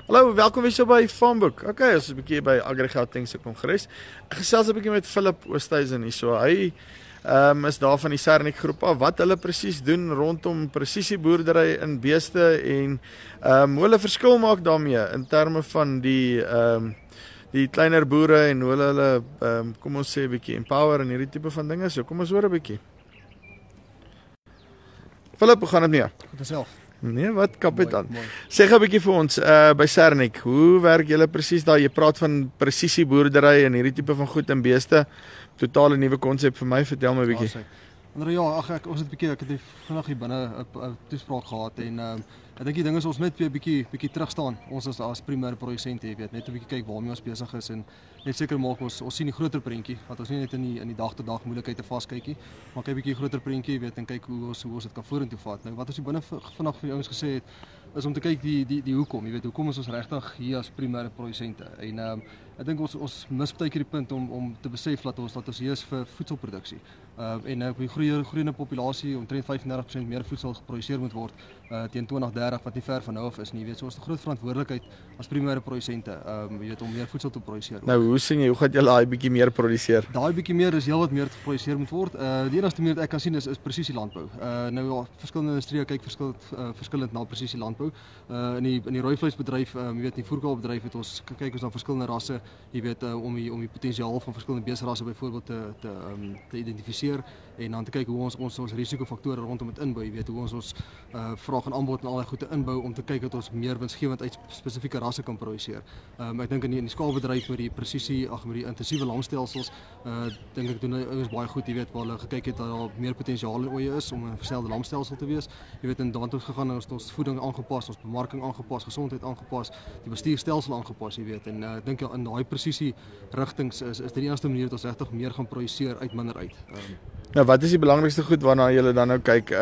Hallo, welkom weer so by Farmboek. Okay, ons is 'n bietjie by Agri-Gauteng se kongres. Ek gesels 'n bietjie met Philip Oosthuizen hier so. Hy is daar van die Sernik groep af. Wat hulle presies doen rondom presisieboerdery in beeste en hoe hulle verskil maak daarmee in terme van die kleiner boere en hoe hulle kom ons sê 'n bietjie empower en hierdie tipe van dinge. So kom ons hoor 'n bietjie. Philip, hoe gaan dit mee? Goed self. Nee, wat kapitaan. Sê gou 'n bietjie vir ons by Sernik, hoe werk julle presies daar? Jy praat van presisieboerdery en hierdie tipe van goed en beeste. Totale nuwe konsep vir my. Vertel my 'n bietjie. Ja, ons het 'n bietjie, ek het vinnig hier binne 'n toespraak gehad en ek dink die ding is ons net 'n bietjie terug staan. Ons as primêre produsente, jy weet, net 'n bietjie kyk waarmee ons besig is en net seker maak ons sien die groter prentjie, want ons nie net in die dag tot dag moeilikheid vaskykie, maar kyk 'n bietjie groter prentjie, weet, en kyk hoe ons dit kan vorentoe vat. Nou wat ons hier binne vinnig vir ouens gesê het is om te kyk die hoekom, jy weet, hoekom is ons regtig hier as primêre produsente? En ek dink ons mis baie keer die punt om te besef dat ons hier is vir voedselproduksie. En op die groeiende populasie omtrent 35% meer voedsel geproduseer moet word teen 2030 wat nie ver van nou af is nie. Jy weet, so ons het 'n groot verantwoordelikheid as primêre produsente, jy weet, om meer voedsel te produseer. Nou, hoe sien jy, hoe gaan julle daai bietjie meer produseer? Daai bietjie meer is heelwat meer geproduseer moet word. Die enigste manier wat ek kan sien is presisie landbou. Nou ja, verskillende industrieë kyk verskillend na presisie landbou. In die rooivleisbedryf, jy weet, in die voerkraalbedryf het ons kyk ons na verskillende rasse, jy weet, om die potensiaal van verskillende beesrasse byvoorbeeld te identifiseer en dan te kyk hoe ons risikofaktore rondom dit inbou, jy weet, hoe ons vraag en aanbod en al die goed te inbou om te kyk dat ons meer winsgewend uit spesifieke rasse kan produseer. Ek dink in die skaalbedryf met die presisie, met die intensiewe lamstelsels, dink ek doen ouens baie goed, jy weet, waar hulle gekyk het dat daar meer potensiaal in oeye is om 'n versnelde lamstelsel te wees. Jy weet, en daartoe gegaan ons voeding aangepas, ons bemarking aangepas, gesondheid aangepas, die bestuurstelsel aangepas, jy weet. En ek dink ja, in daai presisie rigtings is dit die enigste manier dat ons regtig meer gaan produseer uit minder uit. Nou, wat is die belangrikste goed waarna julle dan nou kyk?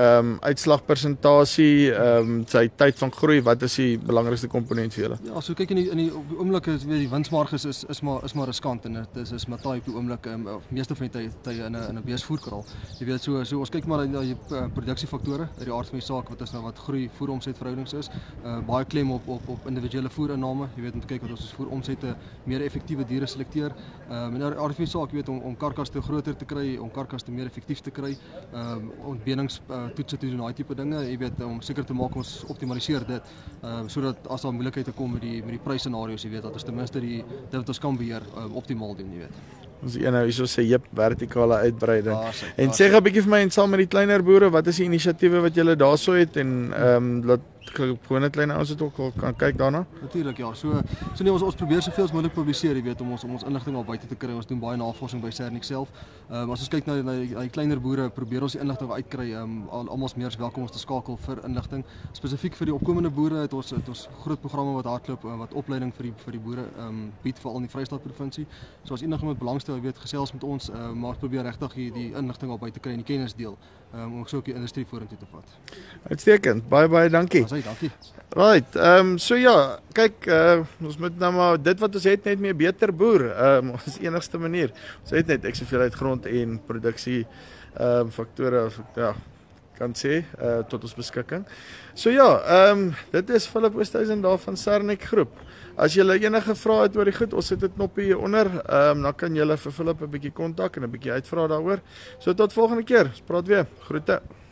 Uitslagpersentasie, sy tyd van groei, wat is die belangrikste komponent vir julle? Ja, so kyk in die oomblik is die winsmarges is maar riskant en dit is maar taai op die oomblik, meeste van die tye in 'n beesvoerkraal. Jy weet, so ons kyk maar na die produksiefaktore uit die aard van die saak, wat is nou wat groei voer-omset-verhoudings is. Baie klem op individuele voerinname, jy weet, om te kyk wat ons voer-omsette meer effektiewe diere selekteer. En die aard van die saak, jy weet, om karkas te groter te kry, om karkas te meer effektief te kry, ontbeningstoetse te doen, daai tipe dinge, jy weet, om seker te maak ons optimaliseer dit, sodat as daar moeilikheid kom met die prys-scenario's, jy weet, dat ons ten minste dit wat ons kan beheer optimaal doen, jy weet. Ons nou hierso sê vertikale uitbreiding. En sê 'n bietjie vir my en saam met die kleiner boere, wat is die inisiatiewe wat julle daarso het en laat gewone klein ouens dit ook kan kyk daarna? Natuurlik, ja. So nee, ons probeer soveel as moontlik publiseer, jy weet, om ons inligting al buite te kry. Ons doen baie navorsing by Sernik self. As ons kyk na die kleiner boere, probeer ons die inligting uitkry. Almal is meer welkom om te skakel vir inligting. Spesifiek vir die opkomende boere het ons groot programme wat hardloop, wat opleiding vir die boere bied, veral in die Vrystaat provinsie. So as enigiemand belangstel, jy weet, gesels met ons, maar ons probeer regtig die inligting al buite kry en die kennis deel, om ook so die industrie vorentoe te vat. Uitstekend. Baie dankie. Dankie. Right, so ja, kyk, ons moet nou maar dit wat ons het net meer beter boer, ons enigste manier. Ons het net ek soveel uit grond en produksie faktore, ja, kan sê, tot ons beskikking. So ja, dit is Philip Oosthuizen daar van Sernik groep. As julle enige vrae het oor die goed, ons sit 'n knoppie hier onder, dan kan julle vir Philip 'n bietjie kontak en 'n bietjie uitvra daaroor. So tot volgende keer, ons praat weer. Groete.